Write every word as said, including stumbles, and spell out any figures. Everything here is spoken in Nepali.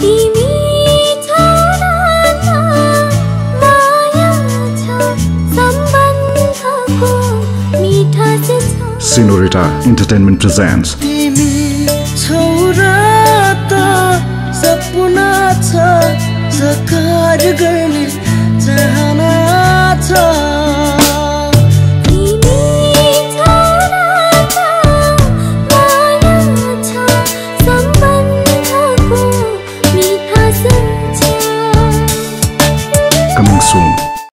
तिमी छाना माया छ सम्बन्धको मिठास छ Senorita Entertainment presents तिमी छौ र त सपना छ साकार गर्ने चाहना छ